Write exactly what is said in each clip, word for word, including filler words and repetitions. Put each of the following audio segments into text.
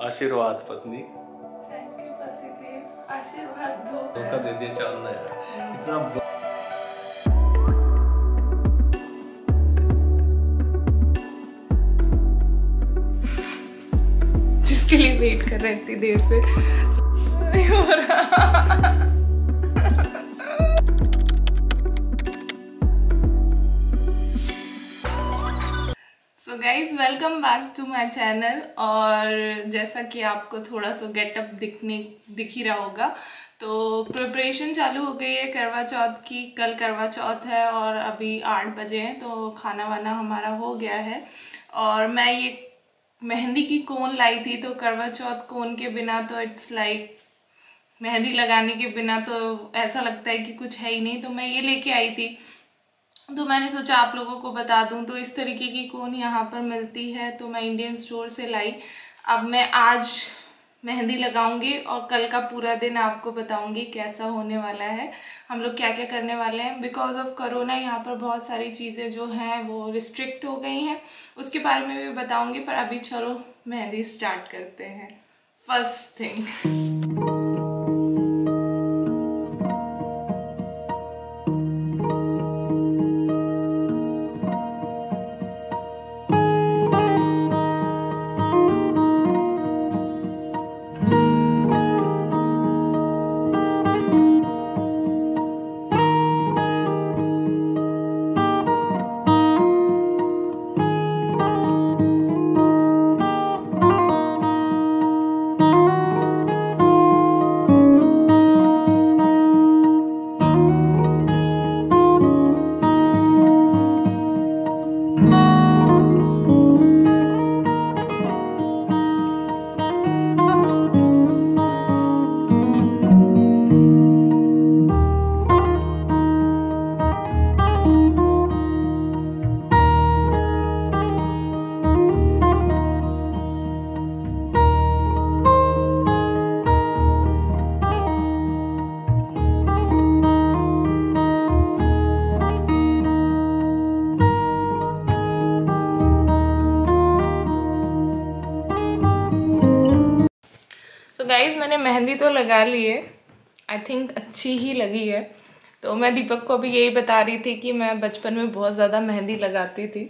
आशीर्वाद पत्नी। Thank you पतिदेव, आशीर्वाद दो। धोखा दे दिया चांद ने यार, इतना जिसके लिए वेट कर रहे इतनी देर से नहीं हो रहा। So guys welcome back to my channel. और जैसा कि आपको थोड़ा तो गेटअप दिखने दिख ही रहा होगा, तो प्रिपरेशन चालू हो गई है करवा चौथ की। कल करवा चौथ है और अभी आठ बजे हैं, तो खाना वाना हमारा हो गया है। और मैं ये मेहंदी की कोन लाई थी, तो करवा चौथ कोन के बिना तो इट्स लाइक मेहंदी लगाने के बिना तो ऐसा लगता है कि कुछ है ही नहीं। तो मैं ये लेके आई थी, तो मैंने सोचा आप लोगों को बता दूं। तो इस तरीके की कोन यहाँ पर मिलती है, तो मैं इंडियन स्टोर से लाई। अब मैं आज मेहंदी लगाऊंगी और कल का पूरा दिन आपको बताऊंगी कैसा होने वाला है, हम लोग क्या क्या करने वाले हैं। बिकॉज ऑफ कोरोना यहाँ पर बहुत सारी चीज़ें जो हैं वो रिस्ट्रिक्ट हो गई हैं, उसके बारे में भी बताऊंगी। पर अभी चलो मेहंदी स्टार्ट करते हैं। फर्स्ट थिंग, गाइज मैंने मेहंदी तो लगा ली है, आई थिंक अच्छी ही लगी है। तो मैं दीपक को भी यही बता रही थी कि मैं बचपन में बहुत ज़्यादा मेहंदी लगाती थी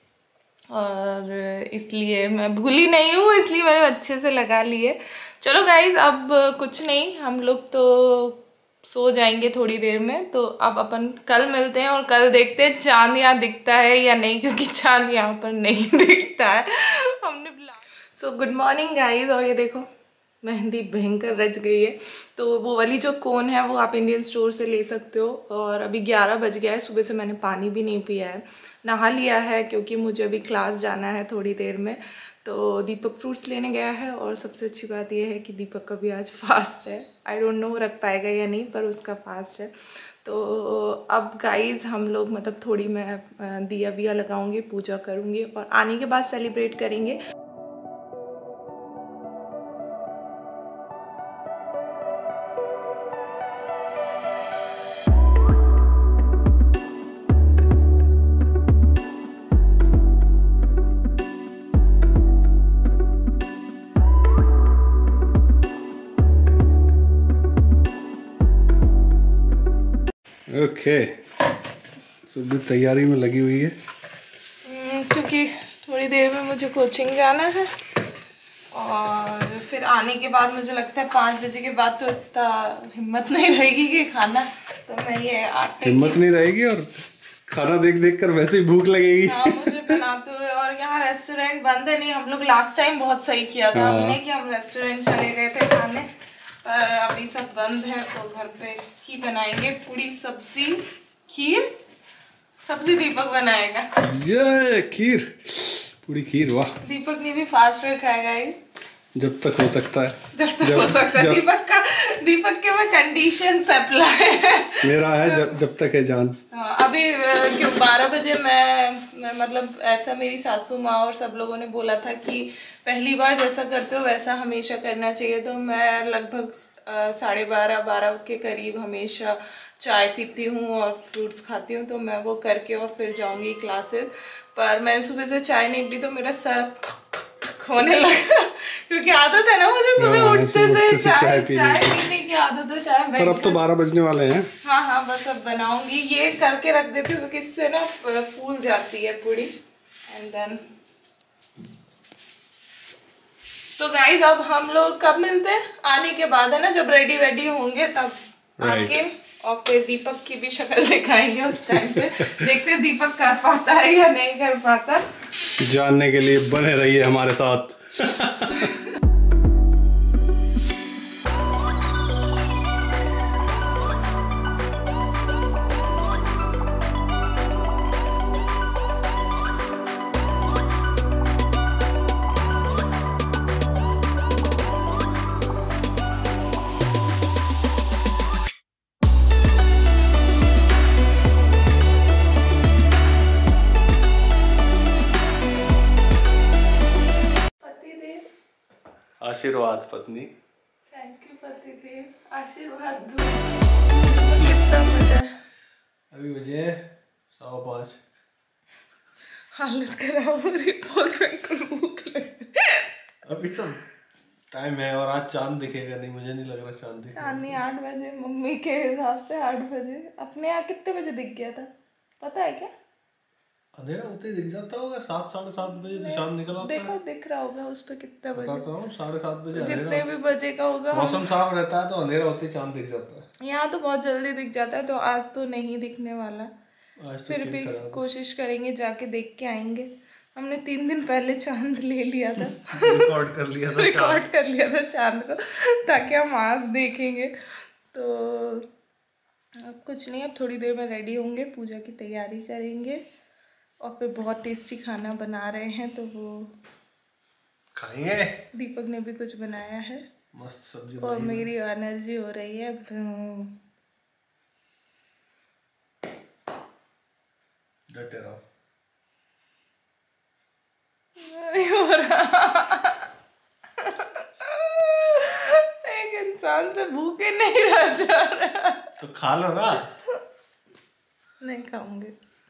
और इसलिए मैं भूली नहीं हूँ, इसलिए मैंने अच्छे से लगा ली है। चलो गाइज अब कुछ नहीं, हम लोग तो सो जाएंगे थोड़ी देर में। तो अब अपन कल मिलते हैं और कल देखते हैं चांद यहाँ दिखता है या नहीं, क्योंकि चांद यहाँ पर नहीं दिखता है। हमने सो गुड मॉर्निंग गाइज। और ये देखो मेहंदी भयंकर रच गई है। तो वो वाली जो कोन है वो आप इंडियन स्टोर से ले सकते हो। और अभी ग्यारह बज गया है, सुबह से मैंने पानी भी नहीं पिया है, नहा लिया है क्योंकि मुझे अभी क्लास जाना है थोड़ी देर में। तो दीपक फ्रूट्स लेने गया है और सबसे अच्छी बात यह है कि दीपक का भी आज फास्ट है। आई डोंट नो रख पाएगा या नहीं, पर उसका फास्ट है। तो अब गाइज हम लोग मतलब थोड़ी मैं दिया विया लगाऊंगी, पूजा करूँगी और आने के बाद सेलिब्रेट करेंगे। ओके सुबह तैयारी में लगी हुई है, क्योंकि थोड़ी देर में मुझे कोचिंग जाना है और फिर आने के बाद मुझे लगता है पाँच बजे के बाद तो इतना हिम्मत नहीं रहेगी कि खाना, तो मैं ये आटे हिम्मत नहीं रहेगी और खाना देख देख कर वैसे ही भूख लगेगी। हाँ मुझे बनाते हुए। और यहाँ रेस्टोरेंट बंद है नहीं, हम लोग लास्ट टाइम बहुत सही किया था हमने कि हम रेस्टोरेंट चले गए थे खाने, पर अभी सब बंद है। तो घर पे ही बनाएंगे पूरी सब्जी खीर। सब्जी दीपक बनाएगा, ये खीर पूरी खीर। वाह, दीपक ने भी फास्ट में खाएगा ये, जब तक हो सकता है, जब तक जब, हो सकता है। दीपक का दीपक के में कंडीशन अप्लाई है, मेरा है जब, जब तक है जान। हाँ अभी क्यों बारह बजे मैं, मैं मतलब ऐसा मेरी सासू माँ और सब लोगों ने बोला था कि पहली बार जैसा करते हो वैसा हमेशा करना चाहिए। तो मैं लगभग साढ़े बारह बारह के करीब हमेशा चाय पीती हूँ और फ्रूट्स खाती हूँ, तो मैं वो करके और फिर जाऊँगी क्लासेस। पर मैंने सुबह से चाय नहीं पी तो मेरा सर होने लगा क्योंकि आदत है ना मुझे सुबह हाँ, उठते सुबह से उठते से चाय चाय चाय पीने की। पीने की आदत है। चाय पर अब तो बारह बजने वाले हैं। हाँ हाँ बस अब बनाऊंगी, ये करके रख देती हूँ क्योंकि इससे ना फूल जाती है पूरी। एंड देन तो गाइस अब हम लोग कब मिलते हैं? आने के बाद है ना, जब रेडी वेडी होंगे तब Right. आके, और फिर दीपक की भी शक्ल दिखाएंगे उस टाइम पे। देखते हैं दीपक कर पाता है या नहीं कर पाता। जानने के लिए बने रहिए हमारे साथ। आशीर्वाद पत्नी। थैंक यू पतिदेव, आशीर्वाद दो। कितना बजा? अभी बजे सवा पाँच। हालत खराब हो रही, बहुत भयंकर भूख लगी। अभी तो टाइम है और आज चांद दिखेगा नहीं, मुझे नहीं लग रहा चांद दिखेगा। चांदनी आठ बजे मम्मी के हिसाब से आठ बजे। अपने यहाँ कितने बजे दिख गया था पता है क्या? अंधेरा होते ही दिख जाता होगा, सात साढ़े सात बजे तो चांद निकल आता है। देखो दिख रहा होगा उस पे कितने बजे। बताता हूँ साढ़े सात बजे जितने भी बजे का होगा। मौसम साफ रहता है तो अंधेरा होते ही चांद दिख जाता है। यहाँ तो बहुत जल्दी दिख जाता है, तो आज तो नहीं दिखने वाला। आज तो फिर भी कोशिश करेंगे, जाके देख के आएंगे। हमने तीन दिन पहले चांद ले लिया था। रिकॉर्ड कर लिया था रिकॉर्ड कर लिया था चांद को, ताकि हम आज देखेंगे। तो अब कुछ नहीं, अब थोड़ी देर में रेडी होंगे, पूजा की तैयारी करेंगे, और फिर बहुत टेस्टी खाना बना रहे हैं तो वो खाएंगे। दीपक ने भी कुछ बनाया है, मस्त सब्जी और मेरी एनर्जी हो रही है डटे रहो। नहीं हो रहा। एक इंसान से भूखे नहीं रह जा रहा। तो खा लो ना। नहीं खाऊंगी।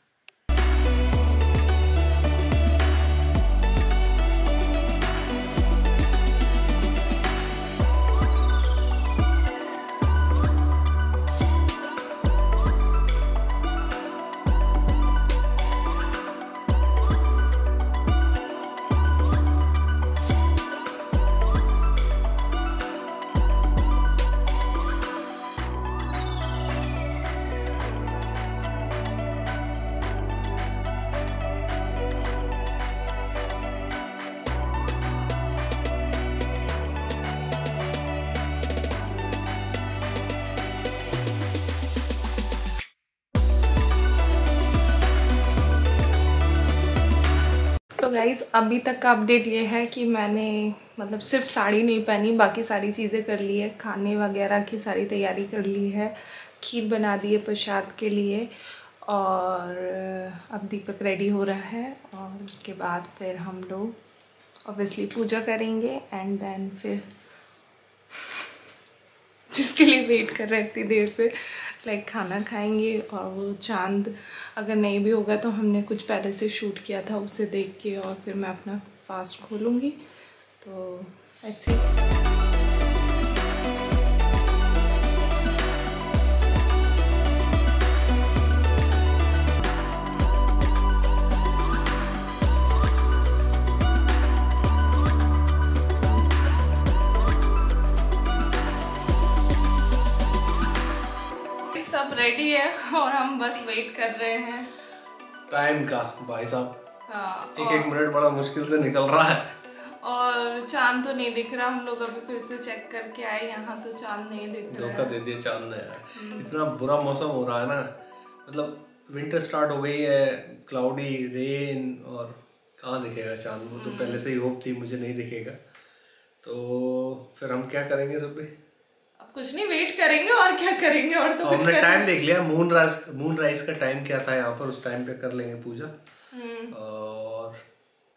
तो गाइज़ अभी तक का अपडेट ये है कि मैंने मतलब सिर्फ साड़ी नहीं पहनी, बाकी सारी चीज़ें कर ली है। खाने वगैरह की सारी तैयारी कर ली है, खीर बना दी है प्रसाद के लिए, और अब दीपक रेडी हो रहा है, और उसके बाद फिर हम लोग ऑब्वियसली पूजा करेंगे, एंड देन फिर जिसके लिए वेट कर रहे इतनी देर से, लाइक खाना खाएंगे। और वो चांद अगर नहीं भी होगा तो हमने कुछ पहले से शूट किया था, उसे देख के और फिर मैं अपना फास्ट खोलूँगी। तो लेट्स सी। सब रेडी है और हम बस वेट कर रहे हैं टाइम का। भाई साहब हाँ, एक एक मिनट बड़ा मुश्किल से निकल रहा है, और चांद तो नहीं दिख रहा। हम लोग अभी फिर से चेक करके आए, यहाँ तो चांद नहीं दिख रहा है। धोखा दे दिया चांद ने यार। इतना बुरा मौसम हो रहा है ना, मतलब विंटर स्टार्ट हो गई है, क्लाउडी, रेन, और कहाँ दिखेगा चांद। वो तो पहले से ही होप थी मुझे नहीं दिखेगा। तो फिर हम क्या करेंगे सब भी? अब कुछ नहीं, वेट करेंगे और क्या करेंगे। और तो कुछ हमने टाइम देख लिया, मून राइज मून राइज का टाइम क्या था यहाँ पर, उस टाइम पे कर लेंगे पूजा। और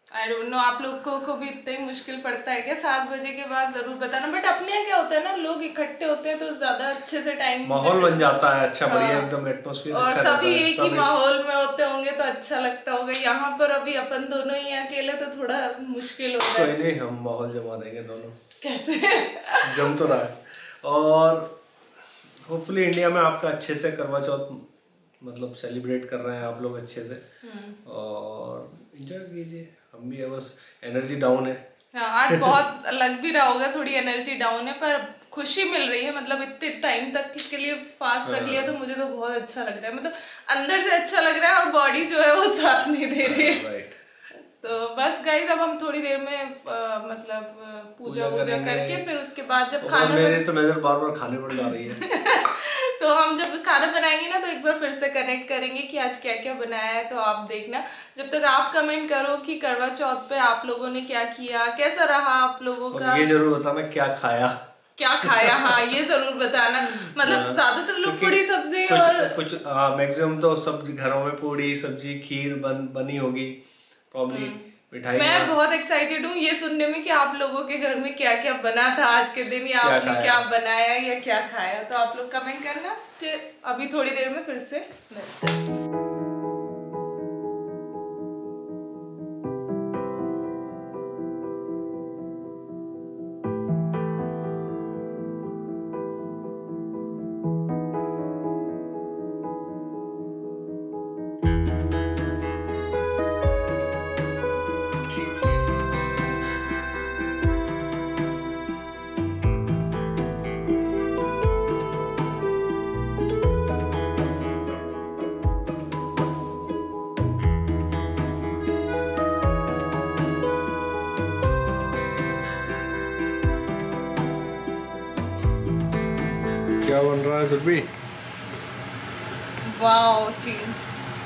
आई डोंट नो आप लोगों को भी इतना ही मुश्किल पड़ता है क्या सात बजे के बाद? जरूर बताना। बट अपने यहाँ क्या होता है ना, लोग इकट्ठे होते हैं तो ज्यादा अच्छे से टाइम माहौल बन जाता है अच्छा, बढ़िया एकदम एटमॉस्फेयर और अच्छा सभी रहता है, एक ही सभी माहौल में होते होंगे तो अच्छा लगता होगा। यहाँ पर अभी अपन दोनों ही अकेले तो थोड़ा मुश्किल हो रहा है। कोई नहीं, हम माहौल जमा देंगे दोनों। कैसे? जम तो रहा है। और होपफुली इंडिया में आपका अच्छे से करवा चौथ मतलब सेलिब्रेट कर रहे हैं आप लोग अच्छे से, और एंजॉय कीजिए। हम भी है, बस एनर्जी डाउन है। हाँ, आज बहुत लग भी रहा होगा थोड़ी एनर्जी डाउन है, पर खुशी मिल रही है। मतलब इतने टाइम तक इसके लिए फास्ट रख लिया तो मुझे तो बहुत अच्छा लग रहा है। मतलब अंदर से अच्छा लग रहा है और बॉडी जो है वो साथ नहीं दे रही है। राइट। तो बस गाइस अब हम थोड़ी देर में आ, मतलब पूजा वूजा करके फिर उसके बाद जब खाना, मेरी तो नजर बार बार खाने पर जा रही है तो हम जब खाना बनाएंगे ना तो एक बार फिर से कनेक्ट करेंगे कि आज क्या क्या बनाया है। तो आप देखना, जब तक आप कमेंट करो कि करवा चौथ पे आप लोगों ने क्या किया, कैसा रहा आप लोगों का, ये जरूर बताना क्या खाया क्या खाया। हाँ, ये जरूर बताना। मतलब ज्यादातर लोग पूरी सब्जी कुछ, और कुछ मैक्सिमम तो सब घरों में पूरी सब्जी खीर बन बनी होगी प्रॉब्ली, मिठाई। मैं बहुत एक्साइटेड हूँ ये सुनने में कि आप लोगों के घर में क्या क्या बना था आज के दिन, या आपने क्या बनाया या क्या खाया। तो आप लोग कमेंट करना। फिर अभी थोड़ी देर में फिर से मिलते हैं। क्या बन रहा है सुरभि? वाओ, चीज।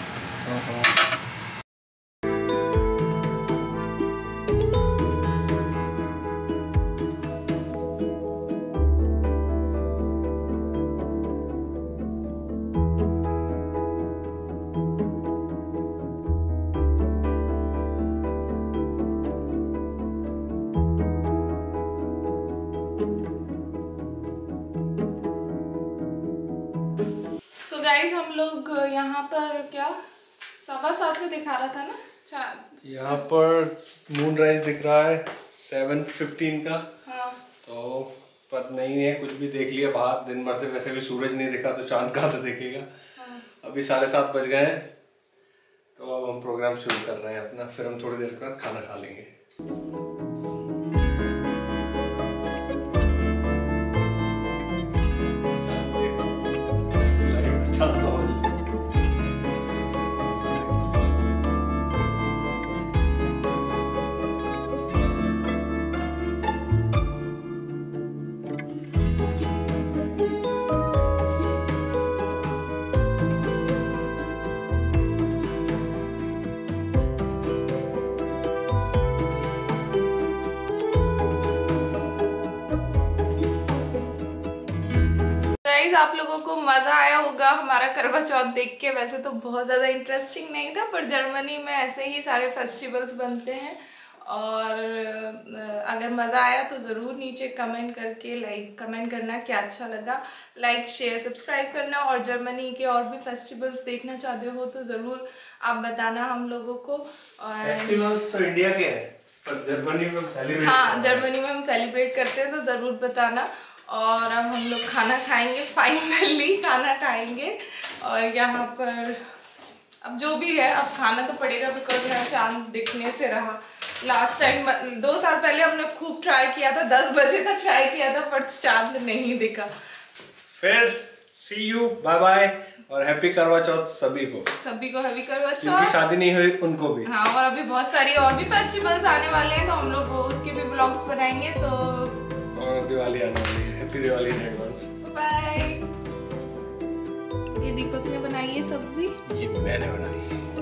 सो गाइस हम लोग यहाँ पर क्या सवा सात में दिखा रहा था ना, यहाँ पर मून राइज दिख रहा है सेवन फिफ्टीन का। हाँ। तो पता नहीं है, कुछ भी देख लिया बाहर, दिन भर से वैसे भी सूरज नहीं दिखा तो चांद कहाँ से दिखेगा। हाँ। अभी साढ़े सात बज गए हैं, तो अब हम प्रोग्राम शुरू कर रहे हैं अपना, फिर हम थोड़ी देर के बाद खाना खा लेंगे। आप लोगों को मजा आया होगा हमारा करवा चौथ देख के। वैसे तो बहुत ज़्यादा इंटरेस्टिंग नहीं था, पर जर्मनी में ऐसे ही सारे फेस्टिवल्स बनते हैं। और अगर मज़ा आया तो ज़रूर नीचे कमेंट करके लाइक कमेंट करना क्या अच्छा लगा, लाइक शेयर सब्सक्राइब करना। और जर्मनी के और भी फेस्टिवल्स देखना चाहते हो तो ज़रूर आप बताना हम लोगों को। और फेस्टिवल्स तो इंडिया के हैं, पर जर्मनी में हम सेलिब्रेट हाँ जर्मनी में हम सेलिब्रेट करते हैं, तो ज़रूर बताना। और अब हम लोग खाना खाएंगे, फाइनली खाना खाएंगे। और यहाँ पर अब जो भी है अब खाना तो पड़ेगा, बिकॉज यहाँ चांद दिखने से रहा। लास्ट टाइम दो साल पहले हमने खूब ट्राई किया था, दस बजे तक ट्राई किया था, पर चांद नहीं दिखा। फिर सी यू, बाय बाय और हैप्पी करवा चौथ सभी को। सभी को हैप्पी करवा चौथ। जिनकी शादी नहीं हुई उनको भी। हाँ, और अभी बहुत सारी और भी फेस्टिवल्स आने वाले हैं, तो हम लोग उसके भी ब्लॉग्स बनाएंगे। तो और दिवाली आने वाली है, happy Diwali in advance. Bye. ये दीपक ने बनाई है सब्जी, ये मैंने बनाई है।